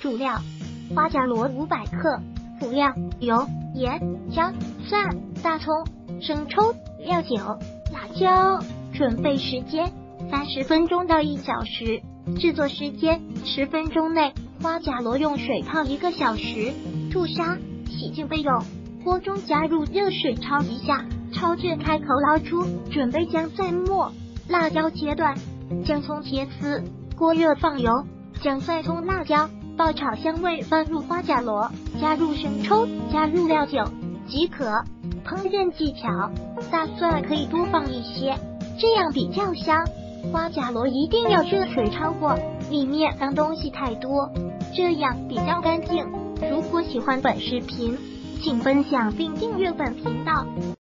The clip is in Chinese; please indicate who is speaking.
Speaker 1: 主料：花甲螺500克，辅料：油、盐、姜、蒜、大葱、生抽、料酒、辣椒。准备时间30分钟到1小时，制作时间10分钟内。花甲螺用水泡1个小时，吐沙，洗净备用。锅中加入热水焯一下，焯至开口捞出。准备姜蒜末，辣椒切断，姜葱切丝。锅热放油，将蒜葱辣椒爆炒香味，放入花甲螺，加入生抽，加入料酒即可。烹饪技巧：大蒜可以多放一些，这样比较香。花甲螺一定要热水焯过，里面脏东西太多，这样比较干净。如果喜欢本视频，请分享并订阅本频道。